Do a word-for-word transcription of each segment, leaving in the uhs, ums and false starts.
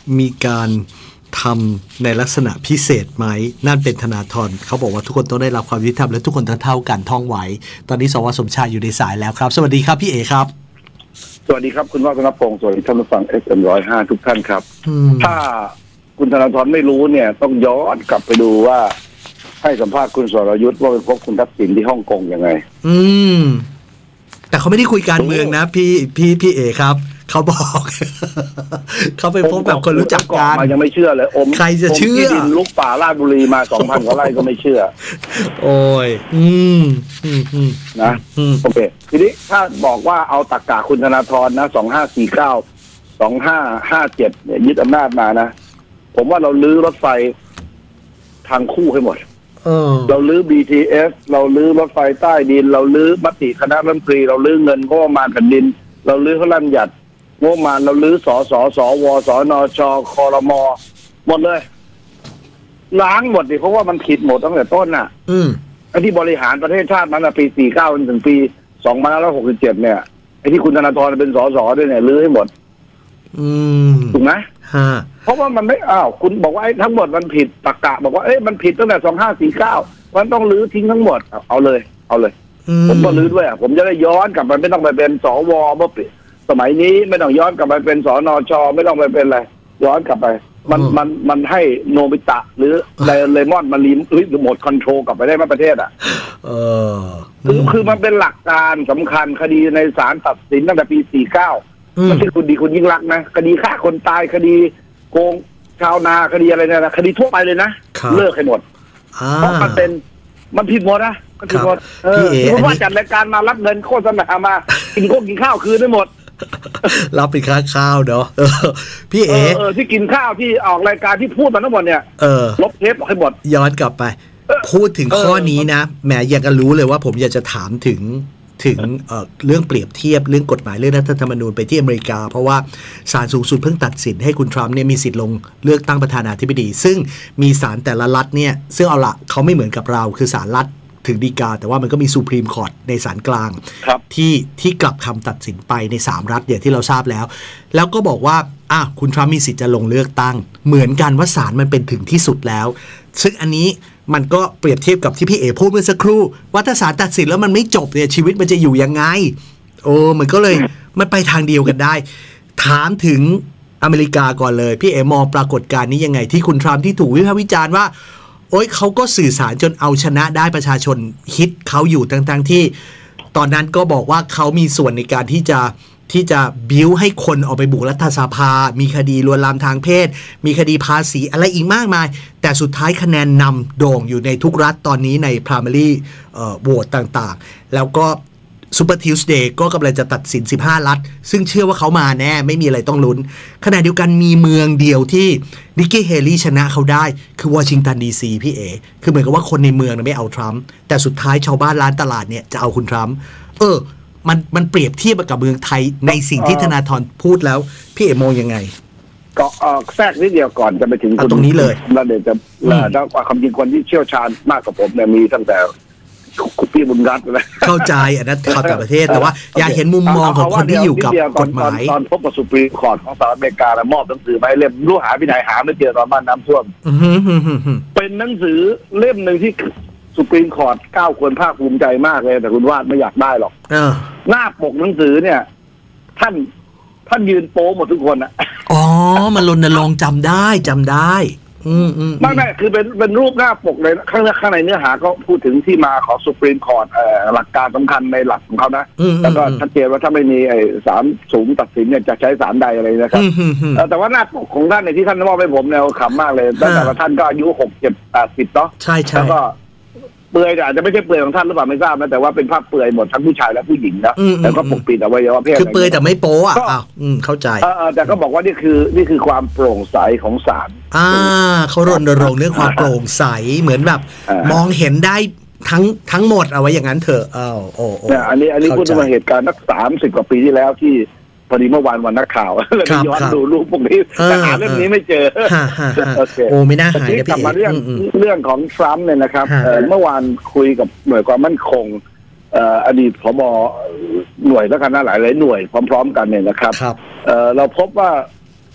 มีการทำในลักษณะพิเศษไหมนั่นเป็นธนาธรเขาบอกว่าทุกคนต้องได้รับความยุติธรรมและทุกคนต้องเท่ากันท่องไว้ตอนนี้สวสมชายอยู่ในสายแล้วครับสวัสดีครับพี่เอครับสวัสดีครับคุณวัฒนพงศ์สวัสดีท่านผู้ฟัง เอส เอ็ม หนึ่งร้อยห้า ทุกท่านครับถ้าคุณธนาธรไม่รู้เนี่ยต้องย้อนกลับไปดูว่าให้สัมภาษณ์คุณสรยุทธ์ว่าไปพบคุณทักษิณที่ฮ่องกงยังไงอืมแต่เขาไม่ได้คุยการเมืองนะพี่พี่พี่เอครับเขาบอกเขาไปพบแบบคนรู้จักกันมายังไม่เชื่อเลยอมใครจะเชื่อที่ดินลุกป่าราชบุรีมา สองพัน กว่าไร่ก็ไม่เชื่อโอ้ยอืมอืมอืมนะโอเคทีนี้ถ้าบอกว่าเอาตรรกะคุณธนาธรนะสองห้าสี่เก้า สองห้าห้าเจ็ดเนี่ยยึดอำนาจมานะผมว่าเราลื้อรถไฟทางคู่ให้หมดเราลื้อ บี ที เอส เราลื้อรถไฟใต้ดินเราลื้อมติคณะรัฐมนตรีเราลื้อเงินงบประมาณแผ่นดินเราลื้อพระราชบัญญัติงบประมาณเราลื้อสสสวสนชครมหมดเลยล้างหมดดิเพราะว่ามันผิดหมดตั้งแต่ต้นน่ะไอ้ที่บริหารประเทศชาติมันปีสี่เก้าจนถึงปีสองพันห้าร้อยหกสิบเจ็ดเนี่ยไอ้ที่คุณธนาธรเป็นสสด้วยเนี่ยลื้อให้หมดถูกไหมเพราะว่ามันไม่อ้าวคุณบอกว่าไอ้ทั้งหมดมันผิดตรรกะบอกว่าเอ้ยมันผิดตั้งแต่สองห้าสี่เก้ามันต้องลื้อทิ้งทั้งหมดเอาเลยเอาเลยผมก็ลื้อด้วยผมจะได้ย้อนกลับไปไม่ต้องไปเป็นสวเมื่อสมัยนี้ไม่ต้องย้อนกลับไปเป็นสนชไม่ต้องไปเป็นอะไรย้อนกลับไปมันมันมันให้โนบิตะหรือไดเลมอนมาลีมหรือหมดคอนโทรลกลับไปได้ไหมประเทศอ่ะเออคือคือมันเป็นหลักการสำคัญคดีในศาลตัดสินตั้งแต่ปีสี่เก้าไม่ใช่คดีคุณยิ่งรักนะคดีฆ่าคนตายคดีโกงชาวนาคดีอะไรเนี่ยนะคดีทั่วไปเลยนะเลิกให้หมดเพราะมันเป็นมันผิดหมดนะมันผิดหมดเออเพราะว่าจัดรายการมารับเงินโฆษณามากินข้าวกินข้าวคืนได้หมดรับไปค่าข้าวเนาะพี่เอเออที่กินข้าวที่ออกรายการที่พูดมาทั้งหมดเนี่ยลบเทปออกให้หมดย้อนกลับไปพูดถึงข้อนี้นะแหมอยากจะรู้เลยว่าผมอยากจะถามถึงถึง เ, เรื่องเปรียบเทียบเรื่องกฎหมายเรื่องรัฐธรรมนูญไปที่อเมริกาเพราะว่าศาลสูงสุดเพิ่งตัดสินให้คุณทรัมป์เนี่ยมีสิทธิ์ลงเลือกตั้งประธานาธิบดีซึ่งมีศาลแต่ละรัฐเนี่ยซึ่งเอาละเขาไม่เหมือนกับเราคือศาลรัฐถึงฎีกาแต่ว่ามันก็มีซูพรีมคอร์ตในศาลกลางที่ที่กลับคำตัดสินไปในสามรัฐอย่างที่เราทราบแล้วแล้วก็บอกว่าอ่ะคุณทรัมป์มีสิทธิ์จะลงเลือกตั้งเหมือนกันว่าศาลมันเป็นถึงที่สุดแล้วซึ่งอันนี้มันก็เปรียบเทียบกับที่พี่เอ๋พูดเมื่อสักครู่ว่าถ้าศาลตัดสินแล้วมันไม่จบเนี่ยชีวิตมันจะอยู่ยังไงโอ้มันก็เลยมันไปทางเดียวกันได้ถามถึงอเมริกาก่อนเลยพี่เอ๋มองปรากฏการณ์นี้ยังไงที่คุณทรัมป์ที่ถูกวิพากษ์วิจารณ์ว่าโอ้ยเขาก็สื่อสารจนเอาชนะได้ประชาชนฮิตเขาอยู่ทั้งๆที่ตอนนั้นก็บอกว่าเขามีส่วนในการที่จะที่จะบิ้วให้คนออกไปบุกรัฐสภามีคดีลวนลามทางเพศมีคดีภาษีอะไรอีกมากมายแต่สุดท้ายคะแนนนำโด่งอยู่ในทุกรัฐตอนนี้ใน primary เอ่อโหวตต่างๆแล้วก็Super Tuesday ก็กำลังจะตัดสินสิบห้ารัฐซึ่งเชื่อว่าเขามาแน่ไม่มีอะไรต้องลุ้นขณะเดียวกันมีเมืองเดียวที่นิกกี้เฮลี่ชนะเขาได้คือวอชิงตันดีซีพี่เอคือเหมือนกับว่าคนในเมืองไม่เอาทรัมป์แต่สุดท้ายชาวบ้านร้านตลาดเนี่ยจะเอาคุณทรัมป์เออมันมันเปรียบเทียบกับเมืองไทยในสิ่งที่ธนาธรพูดแล้วพี่เอมองยังไงก็แทรกนิดเดียวก่อนจะไปถึงตรงนี้เลยแล้วเดี๋ยวจะแล้วความจริงคนที่เชี่ยวชาญมากกว่าผมเนี่ยมีตั้งแต่คุณพี่บุญรัตน์นะเข้าใจอันนั้นข่าวต่างประเทศแต่ว่าอยากเห็นมุมมองของคนที่อยู่กับกฎหมายตอนพบกับสุพรีมคอร์ตของสหรัฐอเมริกามอบหนังสือไปเล่มรู้หาไปไหนหาไม่เจอตอนบ้านน้ำท่วมเป็นหนังสือเล่มหนึ่งที่สุพรีมคอร์ตก้าวควรภาคภูมิใจมากเลยแต่คุณวาดไม่อยากได้หรอกหน้าปกหนังสือเนี่ยท่านท่านยืนโป๊หมดทุกคนอ่ะอ๋อมันรณรงค์จำได้จำได้ไม่ไม่คือเป็นเป็นรูปหน้าปกเลยข้างในข้างในเนื้อหาก็พูดถึงที่มาของสุพรีมคอร์ตหลักการสำคัญในหลักของเขานะแล้วก็ชัดเจนว่าถ้าไม่มีไอ้ศาลสูงตัดสินเนี่ยจะใช้ศาลใดอะไรนะครับแต่ว่าหน้าปกของท่านในที่ท่านมอบให้ผมเนี่ยขำมากเลยตั้งแต่ว่าท่านก็อายุหกเจ็ดแปดสิบเนาะใช่ใช่แล้วก็เปลือยอาจจะไม่ใช่เปลือยของท่านหรือเปล่าไม่ทราบนะแต่ว่าเป็นภาพเปลือยหมดทั้งผู้ชายและผู้หญิงนะแล้วก็ปกปิดอวัยวะเพศคือเปลือยแต่ไม่โป๊ะอ่ะเข้าใจแต่ก็บอกว่านี่คือนี่คือความโปร่งใสของศาลอ่าเขารณรงค์เรื่องความโปร่งใสเหมือนแบบมองเห็นได้ทั้งทั้งหมดเอาไว้อย่างนั้นเถอะอ้าวโอ้โหอันนี้อันนี้พูดถึงเหตุการณ์นักสามสิบกว่าปีที่แล้วที่พอดีเมื่อวานวันนักข่าวเลยย้อนดูรูปพวกนี้แต่หาเรื่องนี้ไม่เจอโอ้ไม่น่าหายนะพี่กลับมาเรื่องเรื่องของทรัมป์เนี่ยนะครับเมื่อวานคุยกับหน่วยความมั่นคงอดีตผบ.หน่วยแล้วกันนะหลายหลายหน่วยพร้อมๆกันเนี่ยนะครับเราพบว่า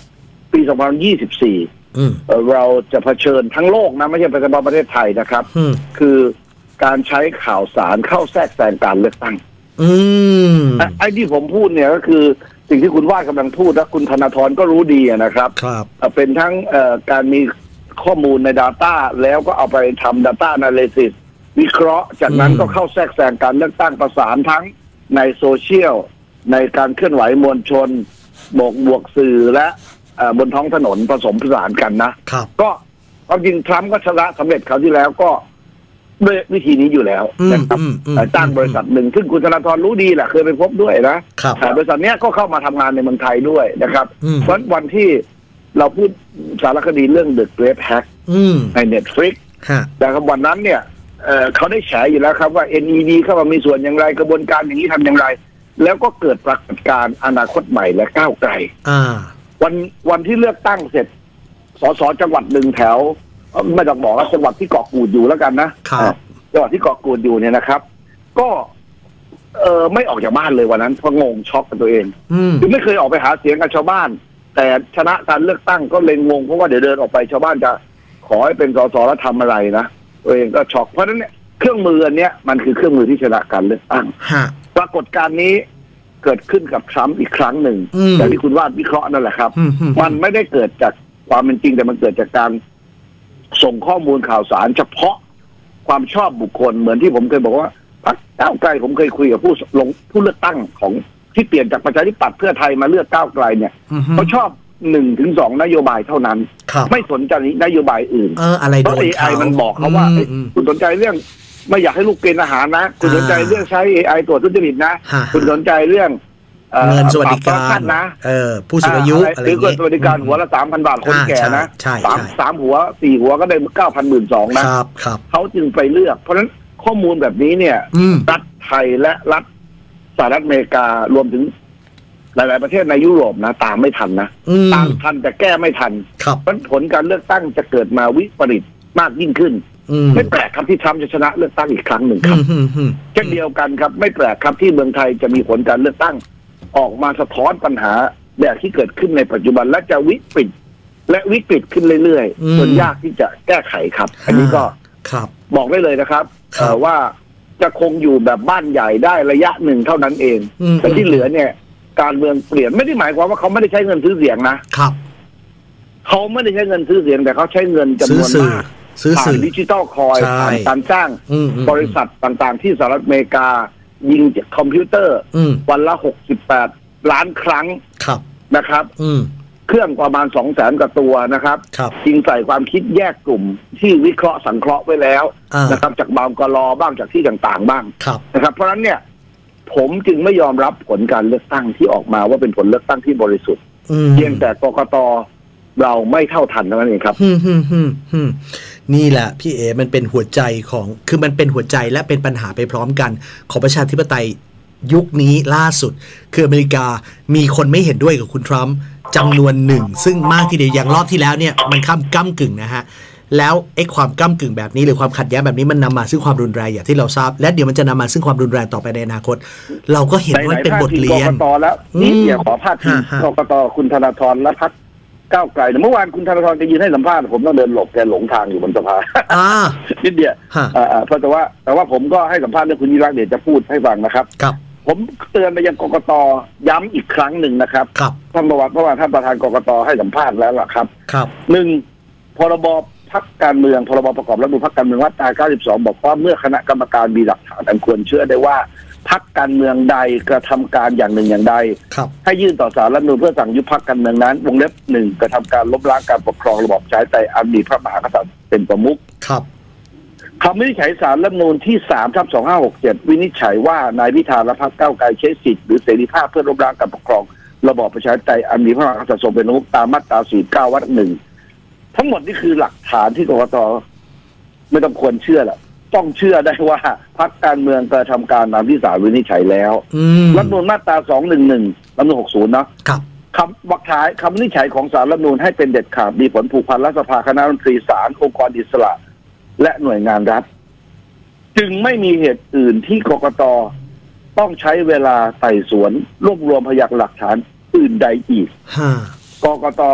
ปีสองพันยี่สิบสี่เราจะเผชิญทั้งโลกนะไม่ใช่เฉพาะประเทศไทยนะครับคือการใช้ข่าวสารเข้าแทรกแซงการเลือกตั้งไอ้ที่ผมพูดเนี่ยก็คือสิ่งที่คุณว่ากำลังพูดและคุณธนาธรก็รู้ดีนะครับครับเป็นทั้งการมีข้อมูลใน Data แล้วก็เอาไปทำ Data Analysis วิเคราะห์จากนั้นก็เข้าแทรกแซงการเลือกตั้งประสานทั้งในโซเชียลในการเคลื่อนไหวมวลชนบวกบวกสื่อและบนท้องถนนผสมผสานกันนะก็ความจริงทรัมป์ก็ชนะสำเร็จคราวที่แล้วก็ด้วยวิธีนี้อยู่แล้วนะครับจ้างบริษัทหนึ่งซึ่งคุณธนาธรรู้ดีแหละเคยไปพบด้วยนะบริษัทนี้ก็เข้ามาทำงานในเมืองไทยด้วยนะครับเพราะวันที่เราพูดสารคดีเรื่อง The Great Hack ใน Netflix แต่ครับวันนั้นเนี่ยเขาได้แฉอยู่แล้วครับว่า เอ็น อี ดี เข้ามามีส่วนอย่างไรกระบวนการอย่างนี้ทำอย่างไรแล้วก็เกิดปรากฏการณ์อนาคตใหม่และก้าวไกลวันวันที่เลือกตั้งเสร็จสสจังหวัดหนึ่งแถวไม่ต้องบอกว่าจังหวัดที่เกาะกูดอยู่แล้วกันนะจังหวัดที่เกาะกูดอยู่เนี่ยนะครับ ก็เออไม่ออกจากบ้านเลยวันนั้นเพราะงงช็อกกับตัวเองคือไม่เคยออกไปหาเสียงกับชาวบ้านแต่ชนะการเลือกตั้งก็เลยงงเพราะว่าเดี๋ยวเดินออกไปชาวบ้านจะขอให้เป็นสสแล้วทำอะไรนะตัวเองก็ช็อกเพราะฉะนั้นเนี่ยเครื่องมืออันเนี้ยมันคือเครื่องมือที่ชนะการเลือกตั้งปรากฏการณ์นี้เกิดขึ้นกับทรัมป์อีกครั้งหนึ่งอย่างที่คุณวาดวิเคราะห์นั่นแหละครับมันไม่ได้เกิดจากความเป็นจริงแต่มันเกิดจากการส่งข้อมูลข่าวสารเฉพาะความชอบบุคคลเหมือนที่ผมเคยบอกว่าพรรคก้าวไกลผมเคยคุยกับผู้ลงผู้เลือกตั้งของที่เปลี่ยนจากประชาธิปัตย์เพื่อไทยมาเลือกก้าวไกลเนี่ยเขาชอบหนึ่งถึงสองนโยบายเท่านั้นไม่สนใจนโยบายอื่นเพราะ เอ ไอ มันบอกเขาว่าคุณสนใจเรื่องไม่อยากให้ลูกเกณฑ์อาหารนะคุณสนใจเรื่องใช้ เอ ไอ ตรวจทุจริตนะคุณสนใจเรื่องเงินสวัสดิการนะเออผู้สูงอายุอะไรอย่างเงี้ยสวัสดิการหัวละสามพันบาทคนแก่นะสามสามหัวสี่หัวก็ได้เก้าพันหมื่นสองนะครับครับเขาจึงไปเลือกเพราะฉะนั้นข้อมูลแบบนี้เนี่ยรัฐไทยและรัฐสหรัฐอเมริการวมถึงหลายๆประเทศในยุโรปนะตามไม่ทันนะตามทันแต่แก้ไม่ทันเพราะผลการเลือกตั้งจะเกิดมาวิปริตมากยิ่งขึ้นไม่แปลกครับที่ทรัมป์จะชนะเลือกตั้งอีกครั้งหนึ่งครับเช่นเดียวกันครับไม่แปลกครับที่เมืองไทยจะมีผลการเลือกตั้งออกมาสะท้อนปัญหาแบบที่เกิดขึ้นในปัจจุบันและจะวิกฤตและวิกฤตขึ้นเรื่อยๆจนยากที่จะแก้ไขครับอันนี้ก็บอกได้เลยนะครับว่าจะคงอยู่แบบบ้านใหญ่ได้ระยะหนึ่งเท่านั้นเองแต่ที่เหลือเนี่ยการเมืองเปลี่ยนไม่ได้หมายความว่าเขาไม่ได้ใช้เงินซื้อเสียงนะครับเขาไม่ได้ใช้เงินซื้อเสียงแต่เขาใช้เงินจำนวนมากผ่านดิจิตอลคอยผ่านการจ้างบริษัทต่างๆที่สหรัฐอเมริกายิงจากคอมพิวเตอร์วันละหกสิบแปดล้านครั้งนะครับเครื่องประมาณสองแสนกว่าตัวนะครับยิงใส่ความคิดแยกกลุ่มที่วิเคราะห์สังเคราะห์ไว้แล้วนะครับจากบางกลอบ้างจากที่ต่างๆบ้างนะครับเพราะฉะนั้นเนี่ยผมจึงไม่ยอมรับผลการเลือกตั้งที่ออกมาว่าเป็นผลเลือกตั้งที่บริสุทธิ์เพียงแต่กกต.เราไม่เท่าทันเท่านั้นเองครับนี่แหละพี่เอ๋มันเป็นหัวใจของคือมันเป็นหัวใจและเป็นปัญหาไปพร้อมกันของประชาธิปไตยยุคนี้ล่าสุดคืออเมริกามีคนไม่เห็นด้วยกับคุณทรัมป์จำนวนหนึ่งซึ่งมากทีเดียวอย่างรอบที่แล้วเนี่ยมันข้ามก้ำกึ่งนะฮะแล้วไอ้ความก้ำกึ่งแบบนี้หรือความขัดแย้งแบบนี้มันนำมาซึ่งความรุนแรงอย่างที่เราทราบและเดี๋ยวมันจะนำมาซึ่งความรุนแรงต่อไปในอนาคตเราก็เห็นว่าเป็นบทเรียนกกต.แล้วนี่เดี๋ยวขอพาดพิงกกต.คุณธนาธรและพรรคก้าวไกลเมื่อวานคุณธนาธรจะยืนให้สัมภาษณ์ผมต้องเดินหลบแกหลงทางอยู่บนสะพานนิดเดียวเพราะแต่ว่าแต่ว่าผมก็ให้สัมภาษณ์เรื่องคุณยิ่งรักเดี๋ยวจะพูดให้ฟังนะครับผมเตือนไปยังกกต.ย้ำอีกครั้งหนึ่งนะครับท่านประวัติเพราะว่าท่านประธานกกต.ให้สัมภาษณ์แล้วล่ะครับหนึ่งพรบพรรคการเมืองพรบประกอบรัฐธรรมนูญพรรคการเมืองมาตราเก้าสิบสองบอกว่าเมื่อคณะกรรมการมีหลักฐานอันควรเชื่อได้ว่าพรรคการเมืองใดกระทำการอย่างหนึ่งอย่างใดให้ยื่นต่อศาลรัฐธรรมนูญเพื่อสั่งยุบพรรคการเมืองนั้นวงเล็บหนึ่งกระทำการล้มล้างการปกครองระบอบประชาธิปไตยอันมีพระมหากษัตริย์เป็นประมุขคำวินิจฉัยศาลรัฐธรรมนูญที่สามทับสองห้าหกเจ็ดวินิจฉัยว่านายพิธาและพรรคก้าวไกลใช้สิทธิหรือเสรีภาพเพื่อล้มล้างการปกครองระบอบประชาธิปไตยอันมีพระมหากษัตริย์ทรงเป็นประมุขตามมาตราสี่สิบเก้าวรรคหนึ่งทั้งหมดนี่คือหลักฐานที่กกต.ไม่ต้องควรเชื่อแหละต้องเชื่อได้ว่าพรรคการเมืองกระทำการตามที่ศาลวินิจฉัยแล้วรัฐธรรมนูญมาตราสองหนึ่งหนึ่งรัฐธรรมนูญหกสิบเนาะคำวรรคท้ายคำวินิจฉัยของศาลรัฐธรรมนูญให้เป็นเด็ดขาดมีผลผูกพันรัฐสภาคณะรัฐมนตรีศาลองค์กรอิสระและหน่วยงานรัฐจึงไม่มีเหตุอื่นที่กกต.ต้องใช้เวลาไต่สวนรวบรวมพยานหลักฐานอื่นใดอีกกกต.น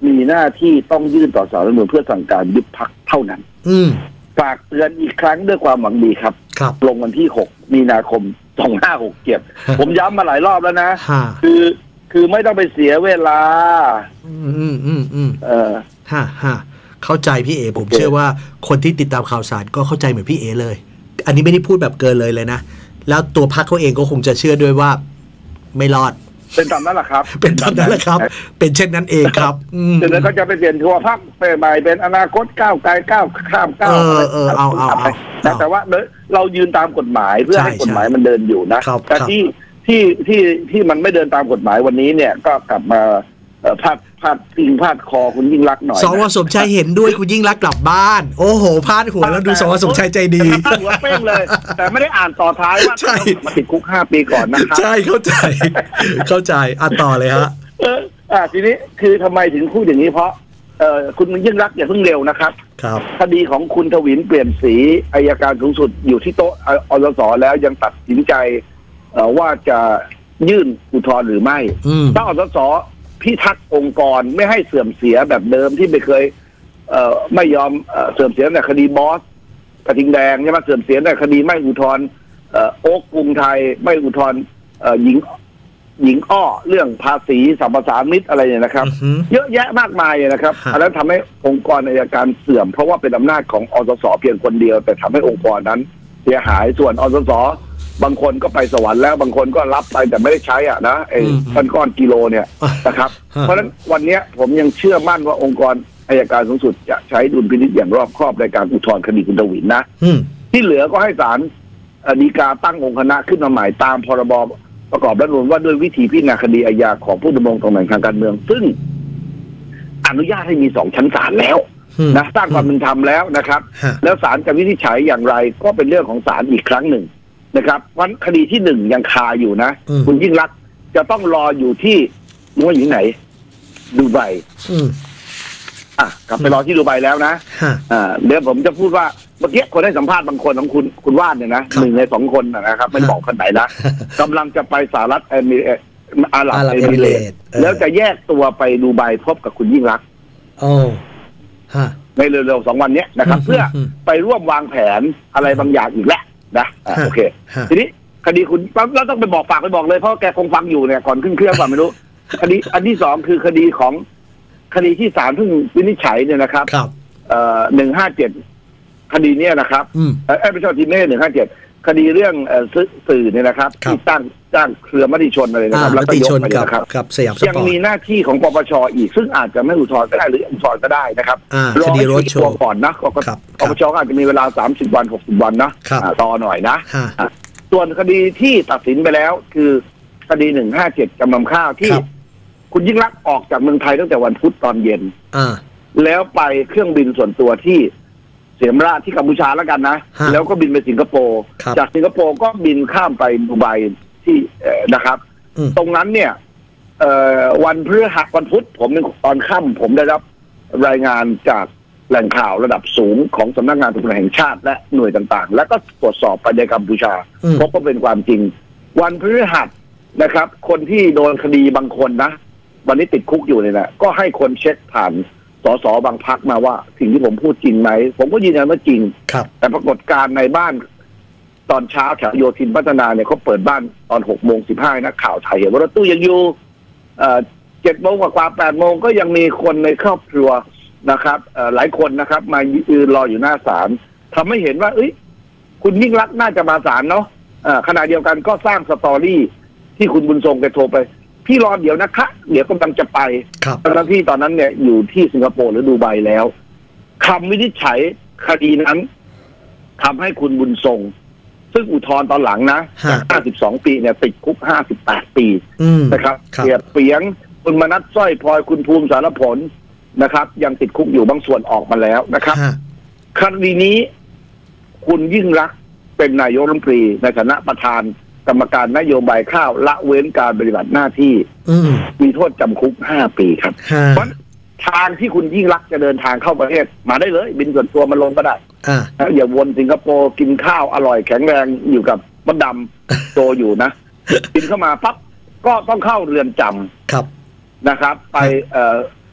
มีหน้าที่ต้องยื่นต่อศาลรัฐธรรมนูญเพื่อสั่งการยุบพรรคเท่านั้นอืมฝากเตือนอีกครั้งด้วยความหวังดีครับครับลงวันที่หกมีนาคมสองห้าหกเจ็ดผมย้ำมาหลายรอบแล้วนะคือคือไม่ต้องไปเสียเวลาอืมอืมอืมอืมเออฮะฮะเข้าใจพี่เอผมเชื่อว่าคนที่ติดตามข่าวสารก็เข้าใจเหมือนพี่เอเลยอันนี้ไม่ได้พูดแบบเกินเลยเลยนะแล้วตัวพรรคเขาเองก็คงจะเชื่อด้วยว่าไม่รอดเป็นตามนั้นแหละครับเป็นตามนั้นแหละครับเป็นเช่นนั้นเองครับเดี๋ยวเขาจะไปเปลี่ยนทัวร์พรรคไปใหม่เป็นอนาคตก้าวไกลก้าวข้ามก้าวเออเออเอาเอาเอาแต่ว่าเรายืนตามกฎหมายเพื่อให้กฎหมายมันเดินอยู่นะแต่ที่ที่ที่ที่มันไม่เดินตามกฎหมายวันนี้เนี่ยก็กลับมาพาดพาดพิงพาดคอคุณยิ่งรักหน่อยสวสมชัยเห็นด้วยคุณยิ่งรักกลับบ้านโอ้โหพาดหัวแล้วดูสวสมชัยใจดีพาดหัวเป้งเลยแต่ไม่ได้อ่านต่อท้ายว่ามาติดคุกห้าปีก่อนนะครับใช่เข้าใจเข้าใจอ่านต่อเลยฮะเอออ่าทีนี้คือทำไมถึงพูดอย่างนี้เพราะเอ่อคุณยิ่งรักอย่าเพิ่งเร็วนะครับครับคดีของคุณทวินเปลี่ยนสีอัยการสูงสุดอยู่ที่โต๊ะอสสแล้วยังตัดสินใจว่าจะยื่นอุทธรณ์หรือไม่ถ้าอสสพิทักษ์องค์กรไม่ให้เสื่อมเสียแบบเดิมที่ไม่เคยเอ่อไม่ยอมเอ่อเสื่อมเสียในคดีบอสกระทิงแดงใช่ไหมเสื่อมเสียในคดีไม่อุทธรณ์เอ่อโอ๊กกรุงไทยไม่อุทธรณ์เอ่อหญิงหญิงอ้อเรื่องภาษีสัมปทานมิตรอะไรเนี่ยนะครับ uh-huh. เยอะแยะมากมายนะครับ uh-huh. อันนั้นทำให้องค์กรอัยการเสื่อมเพราะว่าเป็นอำนาจของอสสเพียงคนเดียวแต่ทำให้องค์กรนั้นเสียหายส่วนอสสบางคนก็ไปสวรรค์แล้วบางคนก็รับไปแต่ไม่ได้ใช้อ่ะนะไอ้ก้อนก้อนกิโลเนี่ยนะครับเพราะฉะนั้นวันนี้ผมยังเชื่อมั่นว่าองค์กรอัยการสูงสุดจะใช้ดุลพินิจอย่างรอบคอบในการอุทธรณ์คดีคุณทวินนะที่เหลือก็ให้ศาลฎีกาตั้งองค์คณะขึ้นมาใหม่ตามพรบประกอบรัฐธรรมนูญว่าด้วยวิธีพิจารณาคดีอาญาของผู้ดำรงตำแหน่งทางการเมืองซึ่งอนุญาตให้มีสองชั้นศาลแล้วนะสร้างความเป็นธรรมแล้วนะครับแล้วศาลจะวินิจฉัยอย่างไรก็เป็นเรื่องของศาลอีกครั้งหนึ่งนะครับวันคดีที่หนึ่งยังคาอยู่นะคุณยิ่งรักจะต้องรออยู่ที่นู้นอยู่ไหนดูไบอ่ะกลับไปรอที่ดูไบแล้วนะอ่าเดี๋ยวผมจะพูดว่าเมื่อกี้คนให้สัมภาษณ์บางคนของคุณคุณว่านเนี่ยนะหนึ่งในสองคนนะครับไม่บอกคนไหนนะกำลังจะไปสหรัฐอาหรับเอมิเรตส์แล้วจะแยกตัวไปดูไบพบกับคุณยิ่งรักโอ้ฮะในเร็วๆสองวันนี้นะครับเพื่อไปร่วมวางแผนอะไรบางอย่างอีกแล้วนะโอเคทีนี้คดีคุณเราต้องไปบอกฝากไปบอกเลยเพราะแกคงฟังอยู่เนี่ยก่อนขึ้นเครื่องก่อนไม่รู้คดีอันที่สองคือคดีของคดีที่ศาลเพิ่งวินิจฉัยเนี่ยนะครับเอ่อหนึ่งห้าเจ็ดคดีเนี้ยนะครับเออไม่ใช่ทีนี้หนึ่งห้าเจ็ดคดีเรื่องสื่อเนี่ยนะครับที่ตั้งจ้างเครือมติชนอะไรนะครับแล้วก็ยกไปนะครับยังมีหน้าที่ของปปชอีกซึ่งอาจจะไม่อุทธรณ์ก็ได้หรืออุทธรณ์ก็ได้นะครับรอให้ตัวก่อนนะปปชก็อาจจะมีเวลาสามสิบวันหกสิบวันนะต่อหน่อยนะส่วนคดีที่ตัดสินไปแล้วคือคดีหนึ่งห้าเจ็ดจำนำข้าวที่คุณยิ่งรักออกจากเมืองไทยตั้งแต่วันพุธตอนเย็นแล้วไปเครื่องบินส่วนตัวที่เสียมราชที่กัมพูชาแล้วกันนะแล้วก็บินไปสิงคโปร์จากสิงคโปร์ก็บินข้ามไปดูไบที่นะครับตรงนั้นเนี่ยวันพฤหัสวันพุธผมตอนค่ำผมได้รับรายงานจากแหล่งข่าวระดับสูงของสำนักงานตำรวจแห่งชาติและหน่วยต่างๆแล้วก็ตรวจสอบไปในกัมพูชาพบว่าเป็นความจริงวันพฤหัสนะครับคนที่โดนคดีบางคนนะวันนี้ติดคุกอยู่เนี่ยนะก็ให้คนเช็คผ่านสสบางพักมาว่าสิ่งที่ผมพูดจริงไหมผมก็ยืนยันว่าจริงแต่ปรากฏการณ์ในบ้านตอนเช้าแถวโยธินพัฒนาเนี่ยเขาเปิดบ้านตอนหกโมงสิบห้านักข่าวไทยเห็นว่ารถตู้ยังอยู่เจ็ดโมงกว่าแปดโมงก็ยังมีคนในครอบครัวนะครับหลายคนนะครับมายืนรออยู่หน้าศาลทำให้เห็นว่าเอ้ยคุณยิ่งรักน่าจะมาศาลเนาะขณะเดียวกันก็สร้างสตอรี่ที่คุณบุญทรงแกโทรไปพี่รอเดี๋ยวนะคะเดี๋ยวกำลังจะไปตอนนั้นที่ตอนนั้นเนี่ยอยู่ที่สิงคโปร์หรือดูไบแล้วคำวินิจฉัยคดีนั้นทำให้คุณบุญทรงซึ่งอุทธรณ์ตอนหลังนะจากห้าสิบสองปีเนี่ยติดคุกห้าสิบแปดปีนะครับเสียเปียงคุณมนัสสร้อยพลอยคุณภูมิสารผลนะครับยังติดคุกอยู่บางส่วนออกมาแล้วนะครับคดีนี้คุณยิ่งรักเป็นนายกรัฐมนตรีในฐานะประธานกรรมการนโยบายข้าวละเว้นการปฏิบัติหน้าที่มีโทษจำคุกห้าปีครับเพราะทางที่คุณยิ่งรักจะเดินทางเข้าประเทศมาได้เลยบินส่วนตัวมาลงก็ได้อย่าวนสิงคโปร์กินข้าวอร่อยแข็งแรงอยู่กับมดดำโตอยู่นะบินเข้ามาปั๊บก็ต้องเข้าเรือนจำครับนะครับไปเอ่อ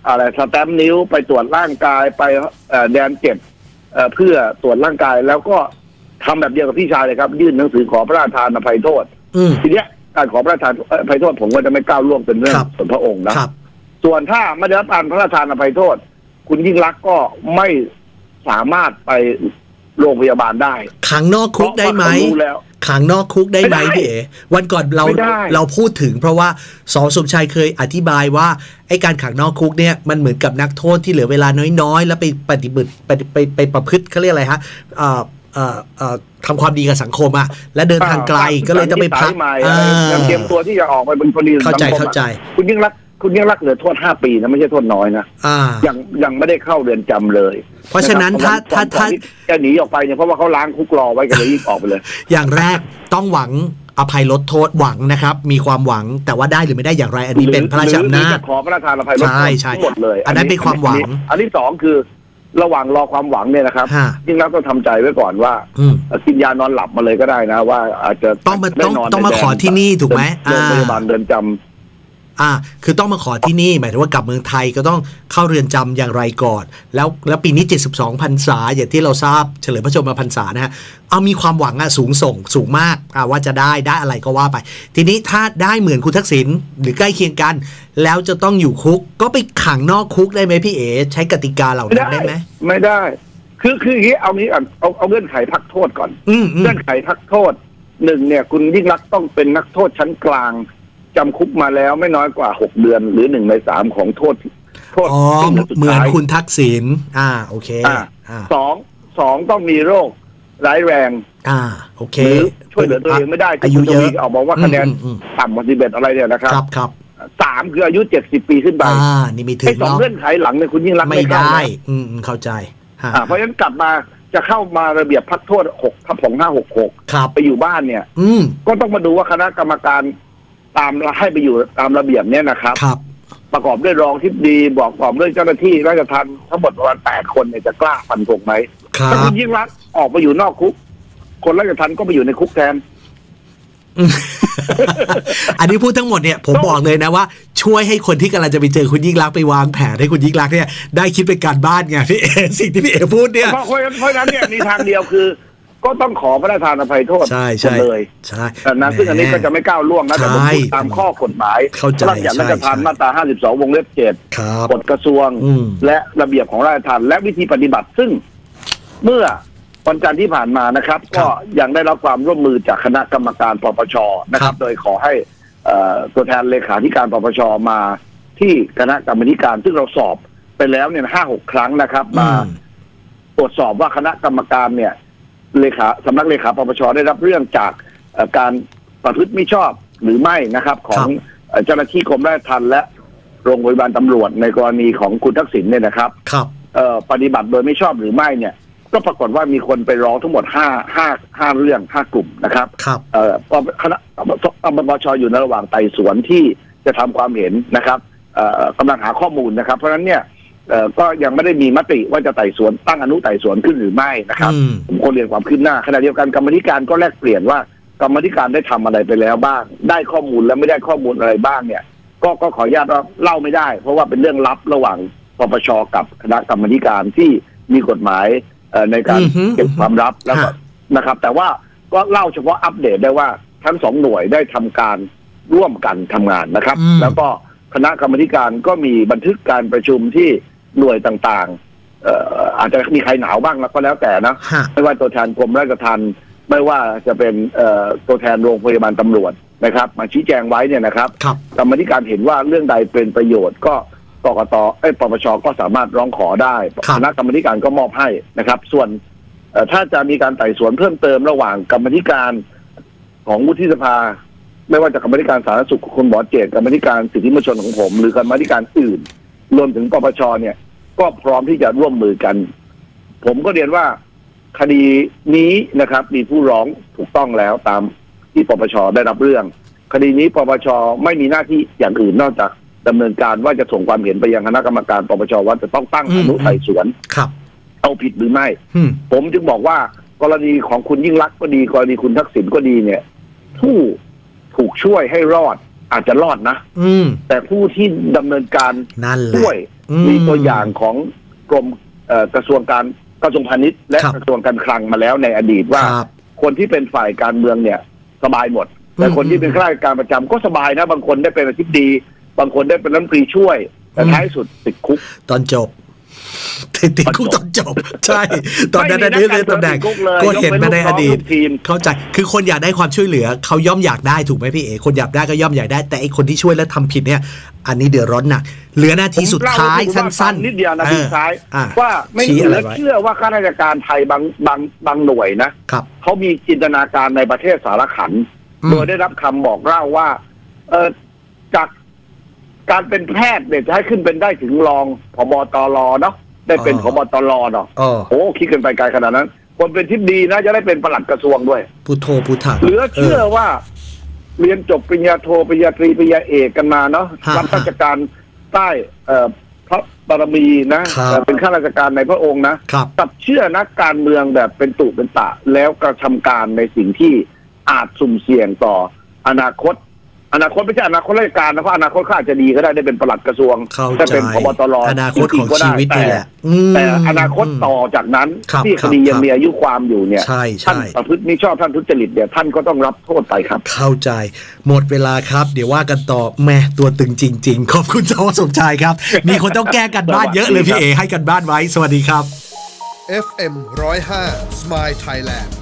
อะไรสแตมป์นิ้วไปตรวจร่างกายไปแดนเจ็บเพื่อตรวจร่างกายแล้วก็ทำแบบเดียวกับพี่ชายเลยครับยื่นหนังสือขอพระราชทานอภัยโทษทีเนี้ยการขอพระราชทานอภัยโทษผมก็จะไม่ก้าวล่วงเป็นเรื่องส่วนพระองค์นะส่วนถ้าไม่ได้รับการพระราชทานอภัยโทษคุณยิ่งลักษณ์ก็ไม่สามารถไปโรงพยาบาลได้ขังนอกคุกได้ไหมขังนอกคุกได้ไหมพี่เอ๋วันก่อนเราเราพูดถึงเพราะว่าสสมชายเคยอธิบายว่าไอ้การขังนอกคุกเนี่ยมันเหมือนกับนักโทษที่เหลือเวลาน้อยๆแล้วไปปฏิบัติไปไปไปประพฤติเขาเรียกอะไรฮะเอ่อเอ่อเอ่อทำความดีกับสังคมอ่ะและเดินทางไกลก็เลยจะไปพักเตรียมตัวที่จะออกไปเป็นคนดีเข้าใจเข้าใจคุณยิ่งรักคุณยิ่งรักเหลือโทษห้าปีนะไม่ใช่โทษน้อยนะยังยังไม่ได้เข้าเรือนจำเลยเพราะฉะนั้นถ้าถ้าถ้าจะหนีออกไปเนี่ยเพราะว่าเขาล้างคุกรอไว้กันเลยยิ่งออกไปเลยอย่างแรกต้องหวังอภัยลดโทษหวังนะครับมีความหวังแต่ว่าได้หรือไม่ได้อย่างไรอันนี้เป็นพระราชอำนาจขอพระราชทานอภัยลดโทษทั้งหมดเลยอันนั้นเป็นความหวังอันที่สองคือระหว่างรอความหวังเนี่ยนะครับยิ่งรักต้องทำใจไว้ก่อนว่ากินยานอนหลับมาเลยก็ได้นะว่าอาจจะต้องมาต้องต้องมาขอที่นี่ถูกไหมโรงพยาบาลเรือนจำอ่าคือต้องมาขอที่นี่หมายถึงว่ากลับเมืองไทยก็ต้องเข้าเรือนจำอย่างไรก่อนแล้วแล้วปีนี้เจ็ดสิบสองพรรษาอย่างที่เราทราบเฉลิมพระชนมพรรษานะฮะเอามีความหวังอะสูงส่งสูงมากอ่าว่าจะได้ได้อะไรก็ว่าไปทีนี้ถ้าได้เหมือนคุณทักษิณหรือใกล้เคียงกันแล้วจะต้องอยู่คุกก็ไปขังนอกคุกได้ไหมพี่เอ๋ใช้กติกาเหล่านั้นได้ไหมไม่ได้คือคืออย่างนี้เอางี้เอาเอาเงื่อนไขพักโทษก่อนเงื่อนไขพักโทษหนึ่งเนี่ยคุณยิ่งรักต้องเป็นนักโทษชั้นกลางจำคุกมาแล้วไม่น้อยกว่าหกเดือนหรือหนึ่งในสามของโทษโทษเหมือนคุณทักษิณอ่าโอเคสองสองต้องมีโรคร้ายแรงอ่าโอเคหรือช่วยเหลือตัวเองไม่ได้อายุเยอะออกบอกว่าคะแนนต่ำกว่าสิบเอ็ดอะไรเนี่ยนะครับครับครับสามคืออายุเจ็ดสิบปีขึ้นไปอ่านี่มีถึงไอ้สองเงื่อนไขหลังเนี่ยคุณยิ่งรักไม่ได้อืมเข้าใจอ่าเพราะฉะนั้นกลับมาจะเข้ามาระเบียบพักโทษหกทับสองห้าหกหกไปอยู่บ้านเนี่ยอืมก็ต้องมาดูว่าคณะกรรมการตามให้ไปอยู่ตามระเบียบเนี่ยนะครับประกอบด้วยรองทิบดีบอกประกอบด้วยเจ้าหน้าที่ราชทัณฑ์ทั้งหมดประมาณแปดคนเนี่ยจะกล้าฟันธงไหมถ้าคุณยิ่งรักออกไปอยู่นอกคุกคนราชทัณฑ์ก็ไปอยู่ในคุกแทนอันนี้พูดทั้งหมดเนี่ยผมบอกเลยนะว่าช่วยให้คนที่กำลังจะไปเจอคุณยิ่งรักไปวางแผนให้คุณยิ่งรักเนี่ยได้คิดเป็นการบ้านไงพี่เอสิ่งที่พี่เอพูดเนี่ยเพราะเพราะนั้นเนี่ยมีทางเดียวคือก็ต้องขอพระราชทานอภัยโทษเลยใช่แต่นั้นซึ่งอันนี้ก็จะไม่ก้าวล่วงนะแต่ผมพูดตามข้อกฎหมายพระราชบัญญัติราชทัณฑ์มาตราห้าสิบสองวงเล็บเจ็ดกฎกระทรวงและระเบียบของราชทัณฑ์และวิธีปฏิบัติซึ่งเมื่อวันจันทร์ที่ผ่านมานะครับก็ยังได้รับความร่วมมือจากคณะกรรมการปปชนะครับโดยขอให้ตัวแทนเลขาธิการปปชมาที่คณะกรรมการซึ่งเราสอบไปแล้วเนี่ยห้าหกครั้งนะครับมาตรวจสอบว่าคณะกรรมการเนี่ยเลขาสำนักเลขาปปชได้รับเรื่องจากการประพฤติมิชอบหรือไม่นะครับของเจ้าหน้าที่กรมราชทัณฑ์และโรงพยาบาลตำรวจในกรณีของคุณทักษิณเนี่ยนะครับปฏิบัติโดยไม่ชอบหรือไม่เนี่ยก็ปรากฏว่ามีคนไปร้องทั้งหมดห้าห้าห้าเรื่องห้ากลุ่มนะครับคณะปปชอยู่ในระหว่างไต่สวนที่จะทำความเห็นนะครับกำลังหาข้อมูลนะครับเพราะฉะนั้นเนี่ยก็ยังไม่ได้มีมติว่าจะไต่สวนตั้งอนุไต่สวนขึ้นหรือไม่นะครับผมก็เรียนความคืบหน้าขณะเดียวกันกรรมธิการก็แลกเปลี่ยนว่ากรรมธิการได้ทำอะไรไปแล้วบ้างได้ข้อมูลและไม่ได้ข้อมูลอะไรบ้างเนี่ยก็ก็ขออนุญาตว่าเล่าไม่ได้เพราะว่าเป็นเรื่องลับระหว่างปปชกับคณะกรรมการที่มีกฎหมายในการเก็บความลับแล้วก็นะครับแต่ว่าก็เล่าเฉพาะอัปเดตได้ว่าทั้งสองหน่วยได้ทำการร่วมกันทำงานนะครับแล้วก็คณะกรรมการก็มีบันทึกการประชุมที่หน่วยต่างๆ เอ่อ อาจจะมีใครหนาวบ้างแล้วก็แล้วแต่นะไม่ว่าตัวแทนกรมราชทัณฑ์ไม่ว่าจะเป็นตัวแทนโรงพยาบาลตำรวจนะครับมาชี้แจงไว้เนี่ยนะครับกรรมการเห็นว่าเรื่องใดเป็นประโยชน์ก็กกตไอ้ปปชก็สามารถร้องขอได้คณะกรรมการก็มอบให้นะครับส่วนถ้าจะมีการไต่สวนเพิ่มเติมระหว่างกรรมการของวุฒิสภาไม่ว่าจะกรรมการสาธารณสุขคุณหมอเจตกรรมการสิทธิมนุษยชนของผมหรือกรรมการอื่นรวมถึงปปชเนี่ยก็พร้อมที่จะร่วมมือกันผมก็เรียนว่าคดีนี้นะครับมีผู้ร้องถูกต้องแล้วตามที่ปปชได้รับเรื่องคดีนี้ปปชไม่มีหน้าที่อย่างอื่นนอกจากดำเนินการว่าจะส่งความเห็นไปยังคณะกรรมการปปชว่าจะต้องตั้งอนุไต่สวนเอาผิดหรือไม่ผมจึงบอกว่ากรณีของคุณยิ่งลักษณ์ก็ดีกรณีคุณทักษิณก็ดีเนี่ยผู้ถูกช่วยให้รอดอาจจะรอดนะแต่ผู้ที่ดำเนินการช่วยมีตัวอย่างของกรมกระทรวงการกระทรวงพาณิชย์และกระทรวงการคลังมาแล้วในอดีตว่าคนที่เป็นฝ่ายการเมืองเนี่ยสบายหมดแต่คนที่เป็นข้าราชการประจำก็สบายนะบางคนได้เป็นอธิบดีบางคนได้เป็นรัฐมนตรีช่วยแต่ท้ายสุดติดคุกตอนจบติดคุกตอนจบใช่ตอนนั้นได้เลื่อนตำแหน่งก็เห็นมาในอดีตเข้าใจคือคนอยากได้ความช่วยเหลือเขาย่อมอยากได้ถูกไหมพี่เอคนอยากได้ก็ย่อมอยากได้แต่ไอคนที่ช่วยแล้วทำผิดเนี่ยอันนี้เดือดร้อนหนักเหลือนาทีสุดท้ายสั้นๆนิดเดียวนาทีสุดท้ายว่าไม่เหลือเชื่อว่าข้าราชการไทยบางบางบางหน่วยนะเขามีจินตนาการในประเทศสารขันโดยได้รับคำบอกเล่าว่าเออจากการเป็นแพทย์เนี่ยจะให้ขึ้นเป็นได้ถึงรองผบตรเนาะได้เป็นผบตรเนาะโอ้คิดกันไปไกลขนาดนั้นคนเป็นทิศดีนะจะได้เป็นปลัดกระทรวงด้วยพุทโธพุทธะเหลือเชื่อว่าเรียนจบปริญญาโทปริญญาตรีปริญญาเอกกันมาเนาะรับราชการใต้พระบารมีนะเป็นข้าราชการในพระองค์นะตัดเชื่อนักการเมืองแบบเป็นตุเป็นตะแล้วกระทำการในสิ่งที่อาจสุ่มเสี่ยงต่ออนาคตอนาคตไม่ใช่อนาคตราชการนะเพราะอนาคตข้าจะดีก็ได้ได้เป็นปลัดกระทรวงจะเป็นผบตรอนาคตของชีวิตนี่แหละแต่อนาคตต่อจากนั้นที่คดียังมีอายุความอยู่เนี่ยท่านประพฤติมิชอบท่านทุจริตเนี่ยท่านก็ต้องรับโทษไปครับเข้าใจหมดเวลาครับเดี๋ยวว่ากันต่อแม่ตัวตึงจริงๆขอบคุณสว.สมชายครับมีคนต้องแก้กันบ้านเยอะเลยพี่เอให้กันบ้านไว้สวัสดีครับเอฟ เอ็ม หนึ่งศูนย์ห้า Smile Thailand